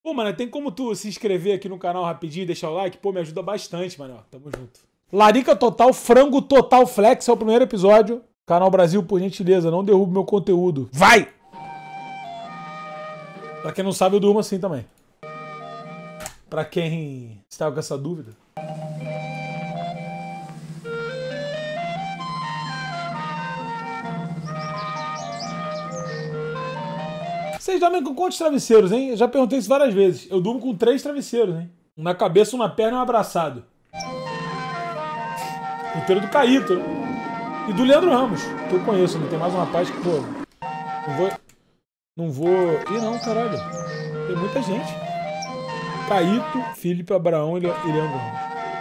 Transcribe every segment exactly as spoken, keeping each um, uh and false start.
Pô, mano, tem como tu se inscrever aqui no canal rapidinho e deixar o like? Pô, me ajuda bastante, mano. Tamo junto. Larica Total, Frango Total Flex é o primeiro episódio. Canal Brasil, por gentileza, não derrube meu conteúdo. Vai! Pra quem não sabe, eu durmo assim também. Pra quem está com essa dúvida. Vocês dormem com quantos travesseiros, hein? Eu já perguntei isso várias vezes. Eu durmo com três travesseiros, hein? Um na cabeça, um na perna e um abraçado. O inteiro do Caíto, né? E do Leandro Ramos, que eu conheço, né? Tem mais uma parte que, pô... Não vou... Não vou... Ih, não, caralho. Tem muita gente. Caíto, Felipe Abraão e Leandro Ramos.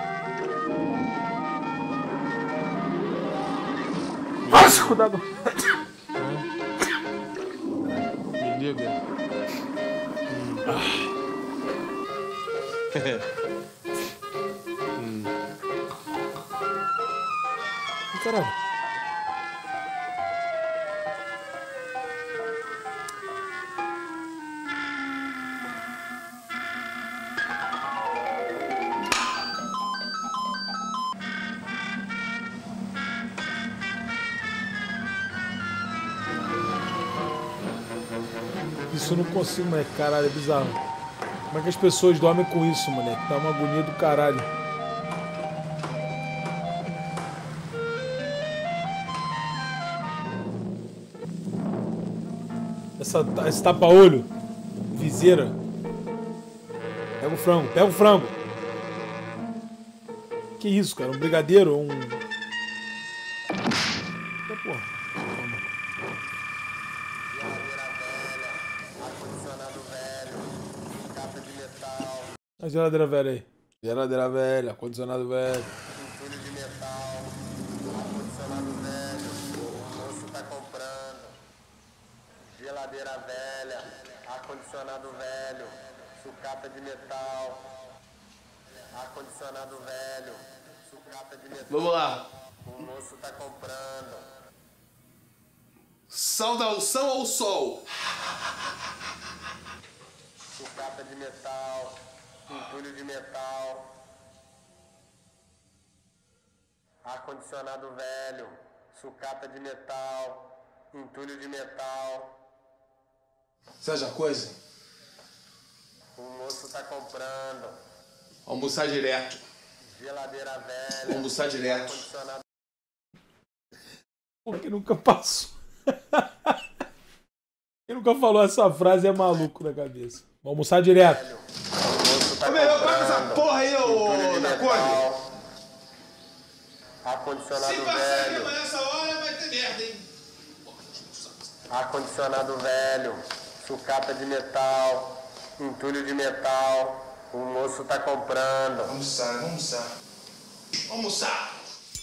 Nossa, cuidado. Me liga. Ah. hum. Caralho. Isso eu não consigo, moleque. Caralho, é bizarro. Como é que as pessoas dormem com isso, moleque? Dá uma agonia do caralho. Essa, esse tapa-olho. Viseira. Pega o frango, pega o frango. Que isso, cara? Um brigadeiro? Um... Eita, porra. A geladeira velha aí. Geladeira velha, ar-condicionado velho. Entulho de metal, ar-condicionado velho, o moço tá comprando. Geladeira velha, ar-condicionado velho, sucata de metal, ar-condicionado velho, sucata de metal. Vamos lá. O moço tá comprando. Saudação ao sol. Sucata de metal. Entulho de metal, ar-condicionado velho, sucata de metal, entulho de metal. Seja coisa. O moço tá comprando. Almoçar direto. Geladeira velha. Almoçar direto. Ar-condicionado. Pô, quem nunca passou? Quem nunca falou essa frase é maluco na cabeça. Vamos almoçar direto. Velho. Tá Ô, meu, paga essa porra aí, ô, da Cone. Ar-condicionado Se passar aqui velho. nessa hora, vai ter merda, hein? Ar-condicionado velho, sucata de metal, entulho de metal. O moço tá comprando. Almoçar, vamos almoçar. Almoçar.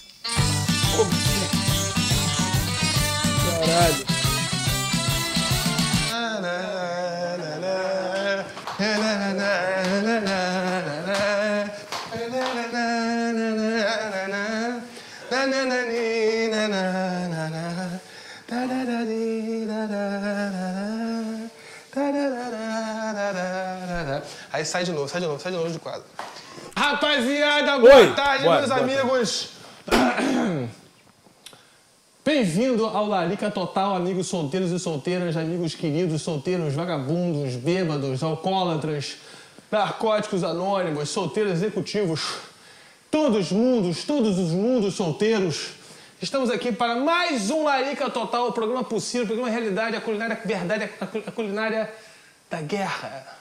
Caralho. Aí sai de novo, sai de novo, sai de novo de quadro. Rapaziada, boa Oi. tarde, Boa, meus boa amigos. Bem-vindo ao Larica Total, amigos solteiros e solteiras, amigos queridos, solteiros, vagabundos, bêbados, alcoólatras, narcóticos anônimos, solteiros executivos, todos os mundos, todos os mundos solteiros. Estamos aqui para mais um Larica Total, o programa possível, o programa realidade, a culinária verdade, a culinária da guerra.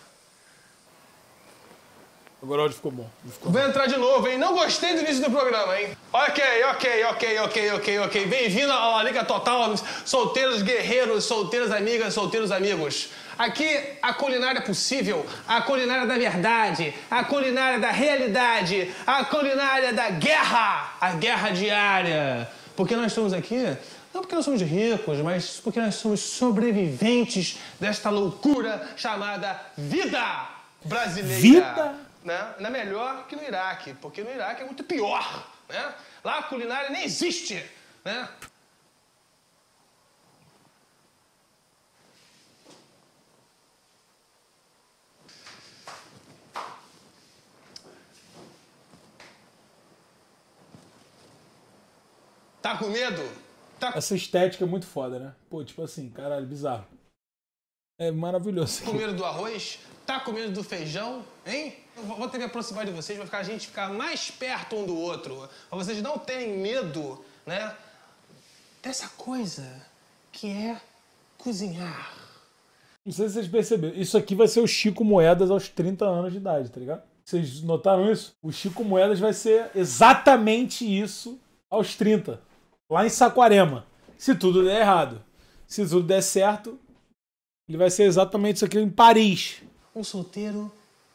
Agora o áudio ficou bom. Ficou Vou bom. entrar de novo, hein? Não gostei do início do programa, hein? Ok, ok, ok, ok, ok, ok. Bem-vindo ao Larica Total, solteiros guerreiros, solteiras amigas, solteiros amigos. Aqui, a culinária possível, a culinária da verdade, a culinária da realidade, a culinária da guerra, a guerra diária. Porque nós estamos aqui, não porque nós somos ricos, mas porque nós somos sobreviventes desta loucura chamada vida brasileira. Vida? Né? Não é melhor que no Iraque, porque no Iraque é muito pior, né? Lá a culinária nem existe, né? Tá com medo? Tá Essa estética é muito foda, né? Pô, tipo assim, caralho, bizarro. É maravilhoso. com medo do arroz? Tá com medo do feijão? Hein? Eu vou ter que me aproximar de vocês, vai ficar a gente ficar mais perto um do outro. Pra vocês não terem medo, né? Dessa coisa que é cozinhar. Não sei se vocês perceberam. Isso aqui vai ser o Chico Moedas aos trinta anos de idade, tá ligado? Vocês notaram isso? O Chico Moedas vai ser exatamente isso aos trinta. Lá em Saquarema. Se tudo der errado. Se tudo der certo, ele vai ser exatamente isso aqui em Paris. Um solteiro...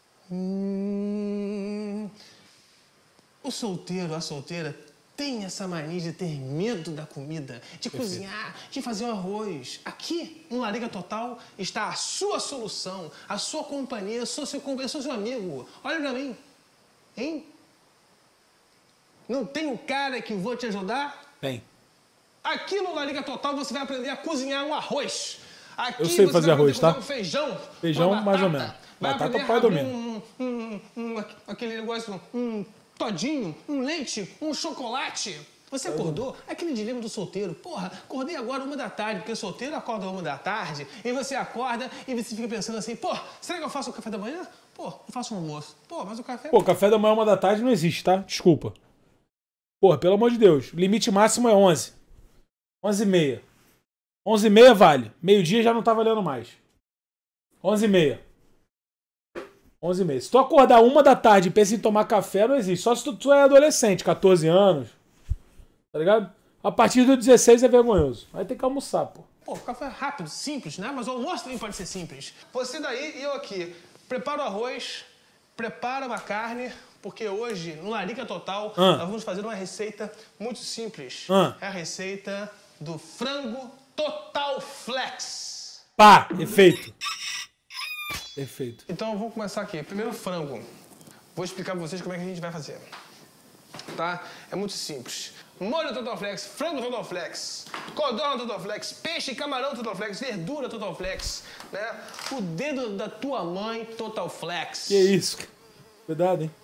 Hum... O solteiro, a solteira, tem essa mania de ter medo da comida, de cozinhar, de fazer um arroz. Aqui, no Larica Total, está a sua solução, a sua companhia, eu sou seu, eu sou seu amigo. Olha pra mim. Hein? Não tem um cara que vou te ajudar? Tem. Aqui no Larica Total você vai aprender a cozinhar um arroz. Aqui Eu sei você fazer vai arroz, aprender a tá? cozinhar um feijão. Feijão, uma mais ou batata. menos. Vai Batata aprender o pai a abrir domina. um, um, um, um, aquele negócio, um todinho, um leite, um chocolate. Você acordou? Aquele dilema do solteiro. Porra, acordei agora uma da tarde, porque o solteiro acorda uma da tarde, e você acorda e você fica pensando assim, pô, será que eu faço o café da manhã? Pô, eu faço um almoço. Pô, mas o café... Pô, café da manhã uma da tarde não existe, tá? Desculpa. Porra, pelo amor de Deus. O limite máximo é onze. onze e meia. onze e meia vale. Meio-dia já não tá valendo mais. onze e meia. onze e meia. Se tu acordar uma da tarde e pensa em tomar café, não existe. Só se tu, tu é adolescente, catorze anos. Tá ligado? A partir dos dezesseis é vergonhoso. Aí tem que almoçar, pô. Pô, café rápido, simples, né? Mas o almoço também pode ser simples. Você daí e eu aqui. Prepara o arroz, prepara uma carne, porque hoje, no Larica Total, Ah. nós vamos fazer uma receita muito simples. Ah. É a receita do frango Total Flex. Pá! Efeito. Perfeito. Então eu vou começar aqui. Primeiro frango. Vou explicar pra vocês como é que a gente vai fazer. Tá? É muito simples. Molho Total Flex, frango Total Flex, codorna Total Flex, peixe e camarão Total Flex, verdura Total Flex, né? O dedo da tua mãe Total Flex. Que isso? Cuidado, hein?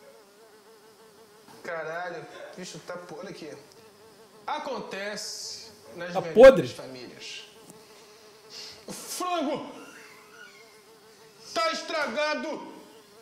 Caralho, bicho tá... Olha aqui. Acontece nas Tá melhores podre? famílias. O frango tá estragado.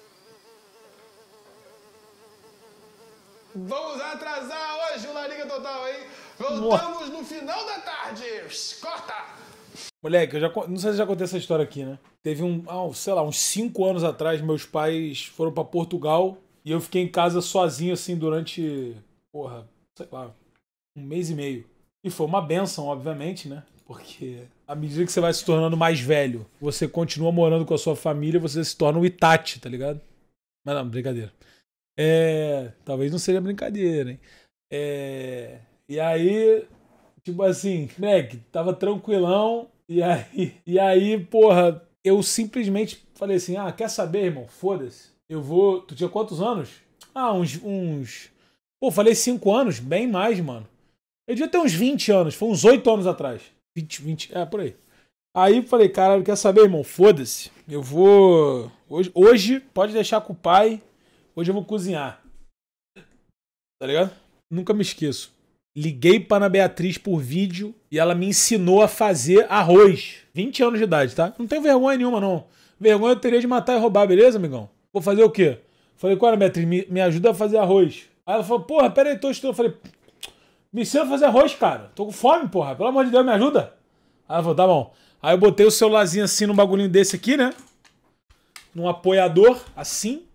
Vamos atrasar hoje o Larica Total, hein? Voltamos no final da tarde. Corta! Moleque, eu já, con- não sei se eu já contei essa história aqui, né? Teve um, ah, sei lá, uns cinco anos atrás, meus pais foram pra Portugal e eu fiquei em casa sozinho, assim, durante, porra, sei lá, um mês e meio. E foi uma benção, obviamente, né? Porque à medida que você vai se tornando mais velho, você continua morando com a sua família, você se torna um Itachi, tá ligado? Mas não, brincadeira. É... Talvez não seja brincadeira, hein? É... E aí, tipo assim, moleque, tava tranquilão. E aí, e aí, porra, eu simplesmente falei assim, ah, quer saber, irmão? Foda-se. Eu vou... Tu tinha quantos anos? Ah, uns... uns... Pô, falei cinco anos, bem mais, mano. Eu devia ter uns vinte anos, foi uns oito anos atrás. vinte, vinte, é, por aí. Aí falei, caralho, quer saber, irmão? Foda-se. Eu vou... Hoje, hoje, pode deixar com o pai. Hoje eu vou cozinhar. Tá ligado? Nunca me esqueço. Liguei pra Ana Beatriz por vídeo e ela me ensinou a fazer arroz. vinte anos de idade, tá? Não tenho vergonha nenhuma, não. Vergonha eu teria de matar e roubar, beleza, amigão? Vou fazer o quê? Falei, qual, Ana Beatriz? Me, me ajuda a fazer arroz. Aí ela falou, porra, pera aí, tô estudando. Eu falei, me ensina a fazer arroz, cara. Tô com fome, porra. Pelo amor de Deus, me ajuda. Aí ela falou, tá bom. Aí eu botei o celularzinho assim num bagulhinho desse aqui, né? Num apoiador, assim.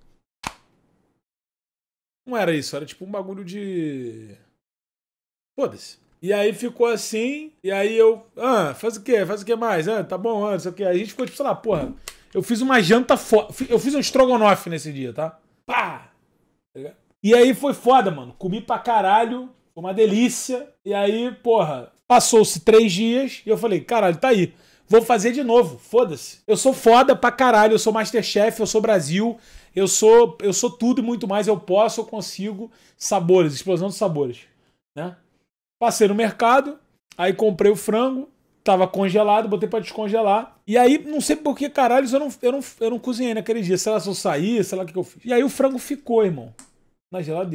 Não era isso, era tipo um bagulho de... Foda-se. E aí ficou assim, e aí eu... Ah, faz o quê? Faz o que mais? Ah, tá bom, ah, não sei o quê. Aí a gente ficou tipo, sei lá, porra... Eu fiz uma janta foda. Eu fiz um estrogonofe nesse dia, tá? Pá! E aí foi foda, mano. Comi pra caralho, foi uma delícia. E aí, porra, passou-se três dias e eu falei, caralho, tá aí. Vou fazer de novo, foda-se. Eu sou foda pra caralho, eu sou Masterchef, eu sou Brasil... Eu sou, eu sou tudo e muito mais. Eu posso, eu consigo. Sabores, explosão de sabores. Né? Passei no mercado. Aí comprei o frango. Tava congelado, botei pra descongelar. E aí, não sei por que caralho, eu não, eu, não, eu não cozinhei naquele dia. Sei lá se eu saí, sei lá o que, que eu fiz. E aí o frango ficou, irmão. Na geladeira.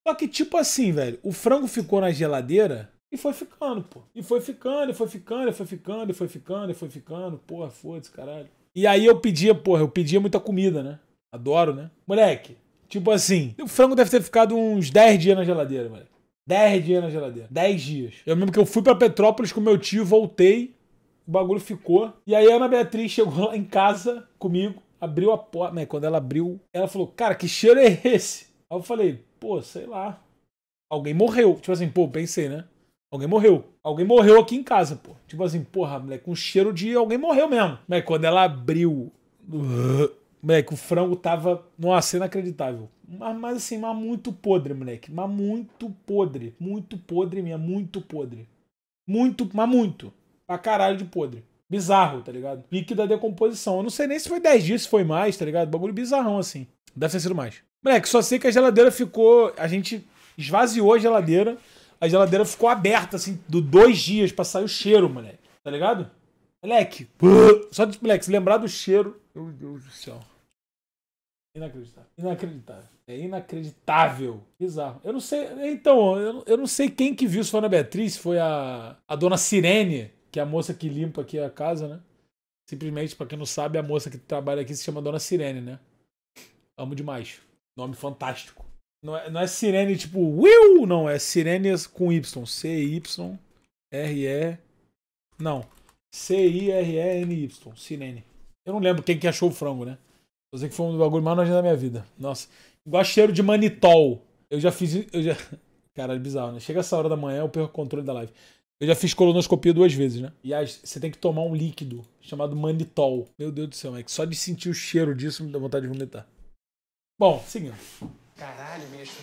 Só que, tipo assim, velho, o frango ficou na geladeira e foi ficando, pô. E foi ficando, e foi ficando, e foi ficando, e foi ficando, e foi ficando. Porra, foda-se, caralho. E aí eu pedia, porra, eu pedia muita comida, né? Adoro, né? Moleque, tipo assim, o frango deve ter ficado uns dez dias na geladeira, moleque. dez dias na geladeira. dez dias. Eu lembro que eu fui pra Petrópolis com meu tio, voltei, o bagulho ficou. E aí a Ana Beatriz chegou lá em casa comigo, abriu a porta. Né? Quando ela abriu, ela falou, cara, que cheiro é esse? Aí eu falei, pô, sei lá. Alguém morreu. Tipo assim, pô, pensei, né? Alguém morreu. Alguém morreu aqui em casa, pô. Tipo assim, porra, moleque, com cheiro de alguém morreu mesmo. Mas quando ela abriu, moleque, o frango tava, nossa, inacreditável. Mas, mas assim, mas muito podre, moleque. Mas muito podre. Muito podre mesmo, muito podre. Muito, mas muito. Pra caralho de podre. Bizarro, tá ligado? Pique da decomposição. Eu não sei nem se foi dez dias, se foi mais, tá ligado? Bagulho bizarrão, assim. Deve ter sido mais. Moleque, só sei que a geladeira ficou... A gente esvaziou a geladeira. A geladeira ficou aberta, assim, do dois dias pra sair o cheiro, moleque. Tá ligado? Moleque. Só de, moleque, se lembrar do cheiro... Meu Deus do céu. Inacreditável. Inacreditável. É inacreditável. Bizarro. Eu não sei... Então, eu, eu não sei quem que viu, se foi a Ana Beatriz, se foi a, a dona Sirene, que é a moça que limpa aqui a casa, né? Simplesmente, pra quem não sabe, a moça que trabalha aqui se chama Dona Sirene, né? Amo demais. Nome fantástico. Não é, não é Sirene tipo Will, não. É Sirene com Y. C Y R E... Não. C I R E N Y. Sirene. Eu não lembro quem que achou o frango, né? Eu sei que foi um bagulho mais nojento da minha vida. Nossa. Igual cheiro de manitol. Eu já fiz... Eu já... Caralho, bizarro, né? Chega essa hora da manhã, eu perco o controle da live. Eu já fiz colonoscopia duas vezes, né? E aí você tem que tomar um líquido chamado manitol. Meu Deus do céu, é que só de sentir o cheiro disso me dá vontade de vomitar. Bom, seguindo. Caralho, bicho.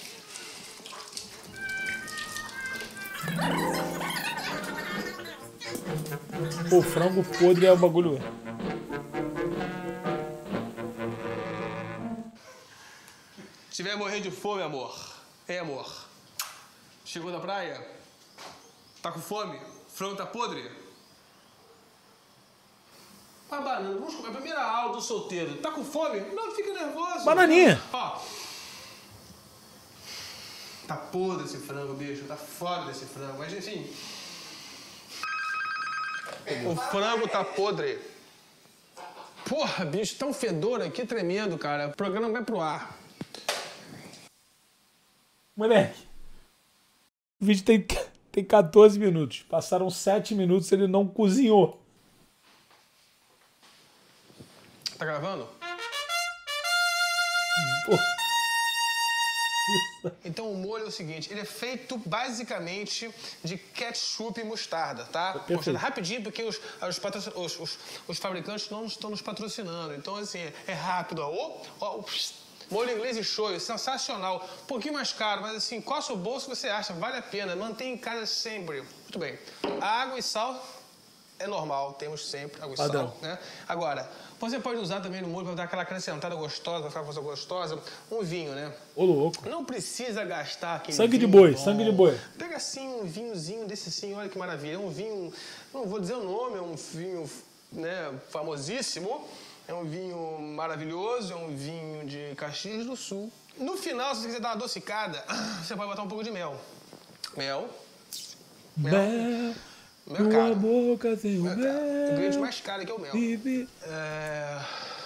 Pô, frango podre é o bagulho. Se tiver morrer de fome, amor. Ei, amor. Chegou da praia? Tá com fome? Frango tá podre? Ah, banana, vamos comer a primeira aula do solteiro. Tá com fome? Não, fica nervoso. Bananinha. Ó. Tá podre esse frango, bicho. Tá fora desse frango. Mas, enfim. O frango tá podre. Porra, bicho, tá um fedor aqui tremendo, cara. O programa vai pro ar. Moleque. O vídeo tem, tem quatorze minutos. Passaram sete minutos e ele não cozinhou. Tá gravando? Pô. Então o molho é o seguinte, ele é feito basicamente de ketchup e mostarda, tá? Perfeito. Mostarda rapidinho, porque os, os, patrocin... os, os, os fabricantes não estão nos patrocinando. Então, assim, é rápido, ó. ó, ó molho inglês e shoyu, sensacional. Um pouquinho mais caro, mas assim, qual é o seu bolso você acha? Vale a pena, mantém em casa sempre. Muito bem. Água e sal é normal, temos sempre água e Padrão. sal, né? Agora, você pode usar também no molho para dar aquela acrescentada gostosa, aquela coisa gostosa, um vinho, né? Ô, louco. Não precisa gastar aquele Sangue de vinho boi, bom. sangue de boi. Pega assim um vinhozinho desse assim, olha que maravilha. É um vinho, não vou dizer o nome, é um vinho, né, famosíssimo. É um vinho maravilhoso, é um vinho de Caxias do Sul. No final, se você quiser dar uma adocicada, você pode botar um pouco de mel. Mel. Mel. Mel Tua caro. boca tem o Mel caro. O mel. ingrediente mais caro aqui é o mel. Bibi. É...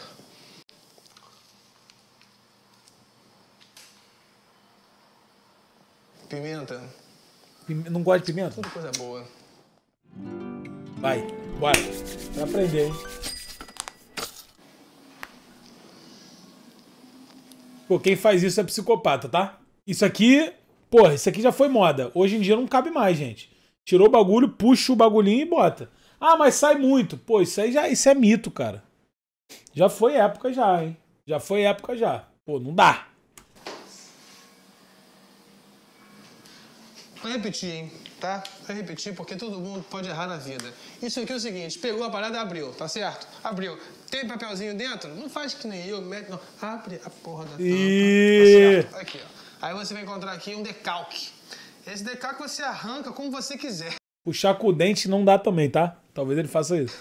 Pimenta. Pime- Não gosta de pimenta? Tudo coisa boa. Vai, bora. Vai aprender, hein? Pô, quem faz isso é psicopata, tá? Isso aqui, porra, isso aqui já foi moda. Hoje em dia não cabe mais, gente. Tirou o bagulho, puxa o bagulhinho e bota. Ah, mas sai muito. Pô, isso aí já, isso é mito, cara. Já foi época já, hein? Já foi época já. Pô, não dá. Vai repetir, hein? Tá? Vai repetir, porque todo mundo pode errar na vida. Isso aqui é o seguinte, pegou a parada e abriu, tá certo? Abriu. Tem papelzinho dentro? Não faz que nem eu, mete, não. Abre a porra da tampa. E... Tá certo? Aqui, ó. Aí você vai encontrar aqui um decalque. Esse decalque você arranca como você quiser. Puxar com o dente não dá também, tá? Talvez ele faça isso.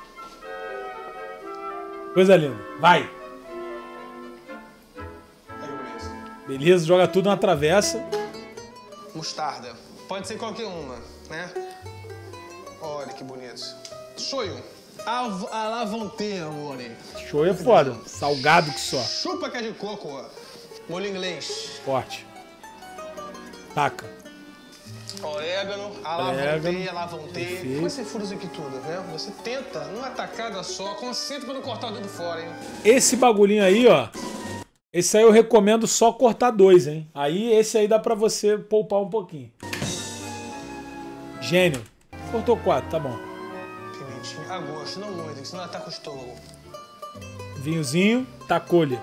Coisa linda. Vai! Aí, Beleza, joga tudo na travessa. Mostarda. Pode ser qualquer uma, né? Olha que bonito. Shoyu. A la vontade, amore. Shoyu é foda. Salgado que só. Chupa que é de coco, ó. Molho inglês. Forte. Taca. Orégano, a la Orégano. vontade, a la vontade. Como você fura isso aqui tudo, né? Você tenta, numa tacada só, concentra pra não cortar o dedo fora, hein? Esse bagulhinho aí, ó. Esse aí eu recomendo só cortar dois, hein? Aí esse aí dá pra você poupar um pouquinho. Gênio. Cortou quatro, tá bom. Pimentinha a gosto, não muito, senão ela tá com o estômago. Vinhozinho, tacou-lhe.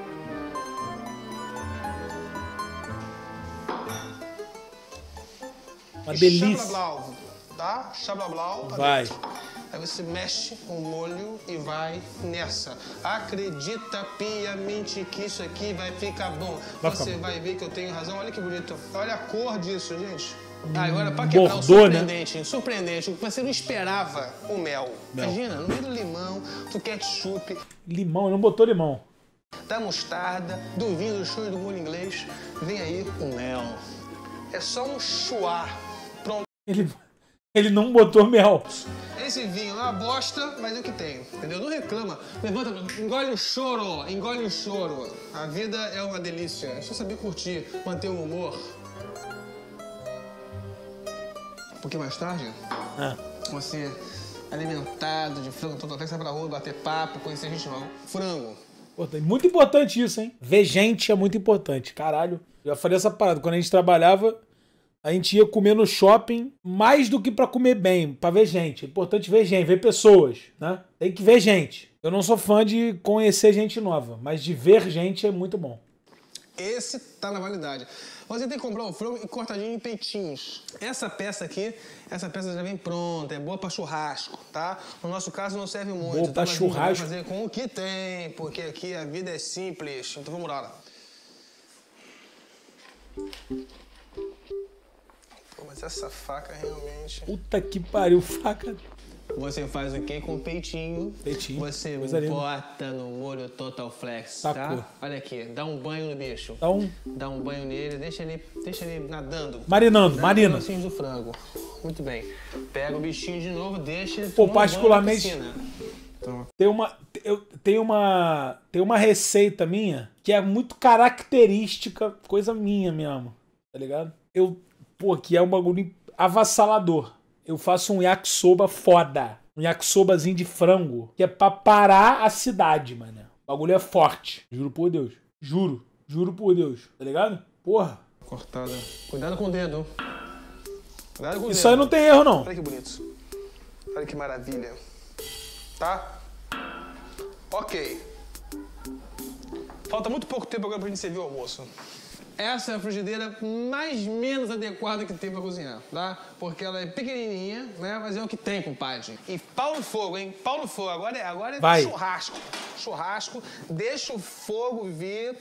Uma delícia. Chablau, tá? Chablau. Vai. Aí você mexe o molho e vai nessa. Acredita piamente que isso aqui vai ficar bom. Vai você ficar bom. vai ver que eu tenho razão. Olha que bonito. Olha a cor disso, gente. Ah, agora pra quebrar o Bordô, né? surpreendente, surpreendente. Você não esperava o mel. Mel. Imagina, no meio do limão, do ketchup, Limão, ele não botou limão. da mostarda, do vinho, do show e do molho inglês, vem aí o mel. É só um chuá. Pronto. Ele, ele não botou mel. Esse vinho é uma bosta, mas é o que tem, entendeu? Não reclama. Levanta, engole o choro, engole o choro. A vida é uma delícia. É só saber curtir, manter o humor. Porque mais tarde, Ah. você alimentado de frango, todo até sai pra rua, bater papo, conhecer gente nova. Frango. Importante. Muito importante isso, hein? Ver gente é muito importante. Caralho. Já falei essa parada. Quando a gente trabalhava, a gente ia comer no shopping mais do que pra comer bem, pra ver gente. É importante ver gente, ver pessoas, né? Tem que ver gente. Eu não sou fã de conhecer gente nova, mas de ver gente é muito bom. Esse tá na validade. Você tem que comprar o frango e cortadinho em peitinhos. Essa peça aqui, essa peça já vem pronta, é boa pra churrasco, tá? No nosso caso não serve muito. Boa tá? pra Mas a gente vai churrasco. fazer com o que tem, porque aqui a vida é simples. Então vamos lá. Pô, mas essa faca realmente... Puta que pariu, faca. Você faz o quê? Com peitinho. Peitinho, Você coisa linda. bota no molho Total Flex, Tacou. tá? Olha aqui, dá um banho no bicho. Dá um Dá um banho nele, deixa ele, deixa ele nadando. marinando, Dá marina. os pedacinhos do frango. Muito bem. Pega o bichinho de novo, deixa ele Pô, tomar um banho na particularmente- piscina. Tem uma, eu, tem uma, tem uma receita minha que é muito característica, coisa minha mesmo, tá ligado? Eu, pô, que é um bagulho avassalador. Eu faço um yakisoba foda. Um yakisobazinho de frango, que é pra parar a cidade, mano. O bagulho é forte. Juro por Deus. Juro. Juro por Deus. Tá ligado? Porra. Cortada. Cuidado com o dedo. Cuidado com o Isso dedo. aí não tem erro, não. Olha que bonito. Olha que maravilha. Tá? Ok. Falta muito pouco tempo agora pra gente servir o almoço. Essa é a frigideira mais menos adequada que tem pra cozinhar, tá? Porque ela é pequenininha, né? Mas é o que tem, compadre. E pau no fogo, hein? Pau no fogo. Agora é, agora é Vai. churrasco. Churrasco. Deixa o fogo vir.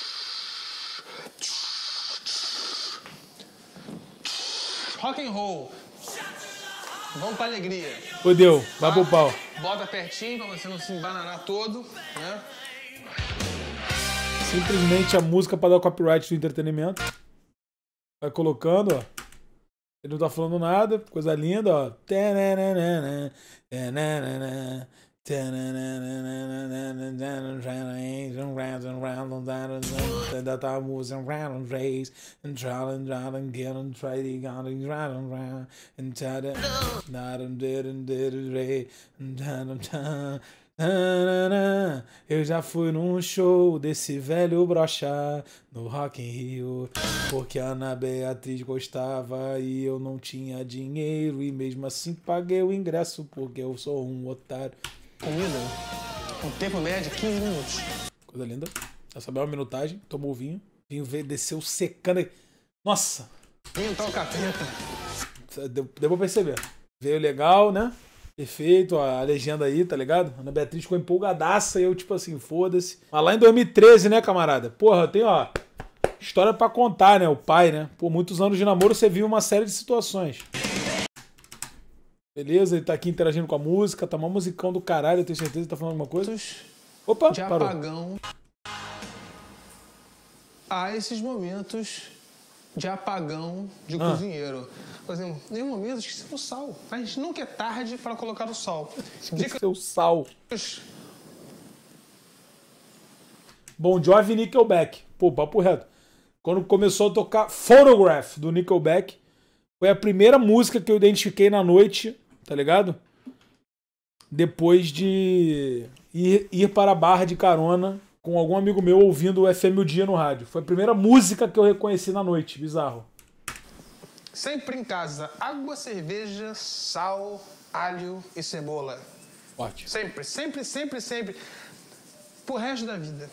Rock and roll. Vamos pra alegria. Fodeu. Vai pro pau. Bota pertinho pra você não se embananar todo, né? Simplesmente a música pra dar o copyright do entretenimento. Vai colocando, ó. Ele não tá falando nada. Coisa linda, ó. Tananana, tananana, Ainda tá a música. Eu já fui num show desse velho brocha no Rock in Rio, porque a Ana Beatriz gostava e eu não tinha dinheiro e mesmo assim paguei o ingresso porque eu sou um otário. Comida, um tempo médio de quinze minutos. Coisa linda. Já sabia uma minutagem, tomou o vinho. O vinho veio, desceu secando aí. Nossa! Vinho tal capeta. Deu, deu pra perceber. Veio legal, né? Perfeito, a legenda aí, tá ligado? Ana Beatriz ficou empolgadaça e eu, tipo assim, foda-se. Mas lá em dois mil e treze, né, camarada? Porra, tem, ó, história pra contar, né? O pai, né? Por muitos anos de namoro você viu uma série de situações. Beleza, ele tá aqui interagindo com a música, tá uma musicão do caralho, eu tenho certeza que tá falando alguma coisa. Opa, De parou. apagão. há esses momentos de apagão de Ah. cozinheiro. Por exemplo, em um momento esqueci o sal. Mas nunca é tarde para colocar o sal. Dicas Seu sal. Bon Jovi e Nickelback. Pô, papo reto. Quando começou a tocar Photograph do Nickelback, foi a primeira música que eu identifiquei na noite, tá ligado? Depois de ir, ir para a barra de carona com algum amigo meu ouvindo o F M O Dia no rádio. Foi a primeira música que eu reconheci na noite. Bizarro. Sempre em casa, água, cerveja, sal, alho e cebola. Ótimo. Sempre, sempre, sempre, sempre. Pro resto da vida.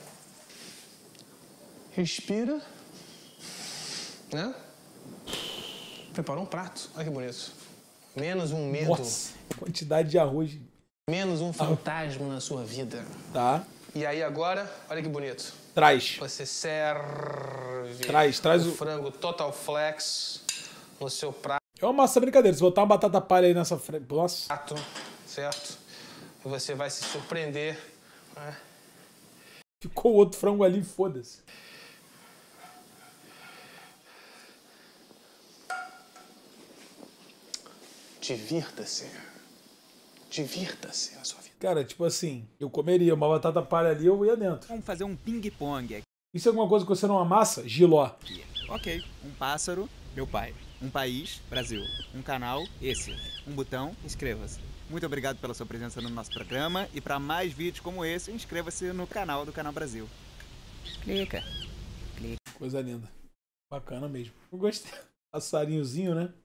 Respira. Né? Preparou um prato. Olha que bonito. Menos um medo. Nossa, quantidade de arroz. Menos um fantasma na sua vida. Tá. E aí agora, olha que bonito. Traz. Você serve Traz, traz o o... frango Total Flex no seu prato, É uma massa brincadeira. Se botar uma batata palha aí nessa frente... Nossa. certo? E você vai se surpreender. Né? Ficou outro frango ali, foda-se. Divirta-se. Divirta-se na sua vida. Cara, tipo assim, eu comeria uma batata palha ali, eu ia dentro. Vamos fazer um ping-pong aqui. Isso é alguma coisa que você não amassa? Giló. Ok. Um pássaro, meu pai. Um país, Brasil. Um canal, esse. Um botão, inscreva-se. Muito obrigado pela sua presença no nosso programa. E para mais vídeos como esse, inscreva-se no canal do Canal Brasil. Clica. Coisa linda. Bacana mesmo. Eu gostei. Passarinhozinho, né?